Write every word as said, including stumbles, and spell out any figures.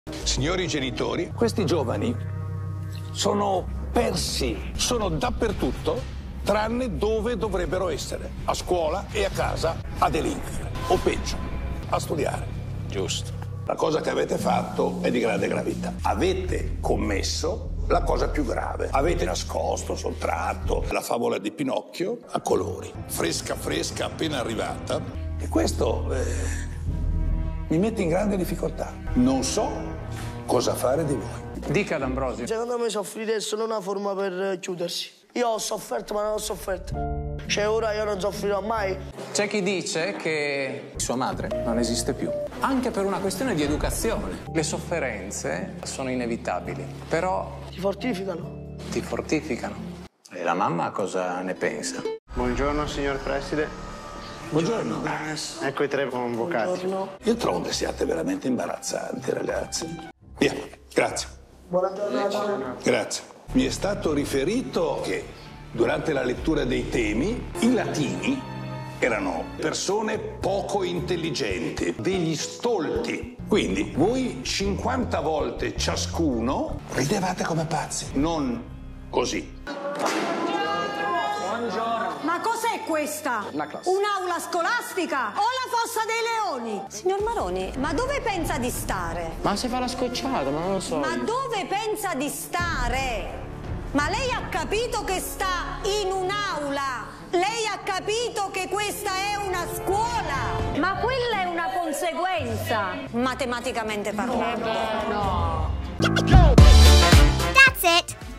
Signori genitori, questi giovani sono persi, sono dappertutto, tranne dove dovrebbero essere, a scuola e a casa, a delinquere, o peggio, a studiare. Giusto. La cosa che avete fatto è di grande gravità. Avete commesso la cosa più grave. Avete nascosto, sottratto la favola di Pinocchio a colori, fresca fresca, appena arrivata. E questo eh, mi mette in grande difficoltà. Non so cosa fare di voi. Dica D'Ambrosio. Secondo me soffrire è solo una forma per chiudersi. Io ho sofferto, ma non ho sofferto. Cioè, ora io non soffrirò mai. C'è chi dice che sua madre non esiste più. Anche per una questione di educazione. Le sofferenze sono inevitabili, però... Ti fortificano. Ti fortificano. E la mamma cosa ne pensa? Buongiorno, signor Preside. Buongiorno. Ecco i tre convocati. Buongiorno. Io trovo che siate veramente imbarazzanti, ragazzi. Via, grazie. Buona giornata. Grazie. Mi è stato riferito che durante la lettura dei temi i latini erano persone poco intelligenti, degli stolti. Quindi voi cinquanta volte ciascuno ridevate come pazzi, non così. Ma cos'è questa? Un'aula scolastica o la fossa dei leoni? Signor Maroni, ma dove pensa di stare? Ma se fa la scocciata, ma non lo so. Ma dove pensa di stare? Ma lei ha capito che sta in un'aula? Lei ha capito che questa è una scuola? Ma quella è una conseguenza, matematicamente parlando. No. That's it.